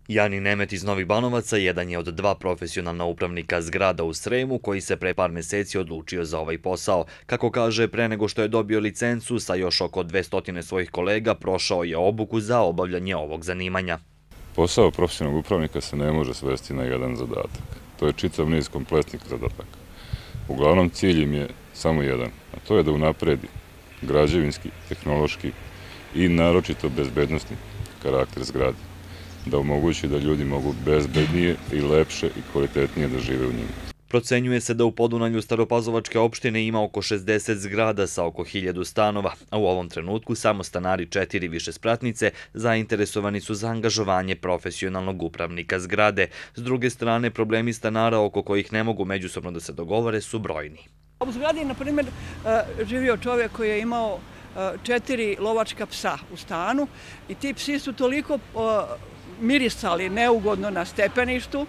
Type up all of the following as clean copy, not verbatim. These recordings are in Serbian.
Jani Nemet iz Novih Banovaca jedan je od dva profesionalna upravnika zgrada u Sremu koji se pre par meseci odlučio za ovaj posao. Kako kaže, pre nego što je dobio licencu, sa još oko 200 svojih kolega prošao je obuku za obavljanje ovog zanimanja. Posao profesionalnog upravnika se ne može svesti na jedan zadatak. To je čitav niz kompletnih zadataka. Uglavnom cilj im je samo jedan, a to je da unapredi građevinski, tehnološki i naročito bezbednosni karakter zgrade, da omogući da ljudi mogu bezbednije i lepše i kvalitetnije da žive u njima. Procenjuje se da u Podunavlju Staropazovačke opštine ima oko 60 zgrada sa oko 1000 stanova, a u ovom trenutku samo stanari 4 višespratnice zainteresovani su za angažovanje profesionalnog upravnika zgrade. S druge strane, problemi stanara oko kojih ne mogu međusobno da se dogovore su brojni. U zgradi je, na primjer, živio čovjek koji je imao 4 lovačka psa u stanu i ti psi su toliko mirisali neugodno na stepeništu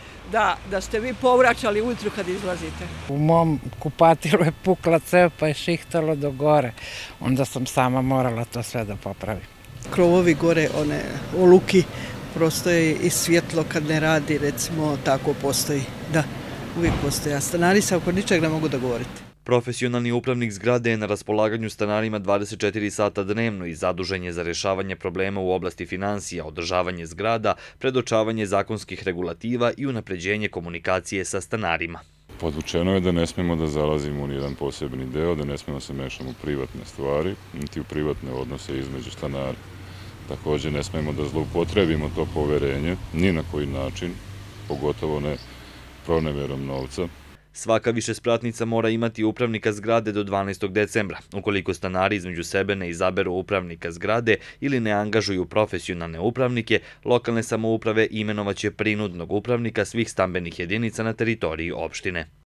da ste vi povraćali ujutru kad izlazite. U mom kupatilu je pukla cev pa je šihtalo do gore. Onda sam sama morala to sve da popravim. Krovovi gore, one oluki, prosto je i svjetlo kad ne radi, recimo tako postoji. Da, uvijek postoji. A stanari se oko ničeg ne mogu dogovoriti. Profesionalni upravnik zgrade je na raspolaganju stanarima 24 sata dnevno i zadužen je za rješavanje problema u oblasti finansija, održavanje zgrada, predočavanje zakonskih regulativa i unapređenje komunikacije sa stanarima. Podvučeno je da ne smemo da zalazimo u nijedan posebni deo, da ne smemo se mešamo u privatne stvari, niti u privatne odnose između stanara. Također ne smemo da zloupotrebimo to poverenje, ni na koji način, pogotovo ne proneverom novca. Svaka višespratnica mora imati upravnika zgrade do 12. decembra. Ukoliko stanari između sebe ne izaberu upravnika zgrade ili ne angažuju profesionalne upravnike, lokalne samouprave imenovaće prinudnog upravnika svih stambenih jedinica na teritoriji opštine.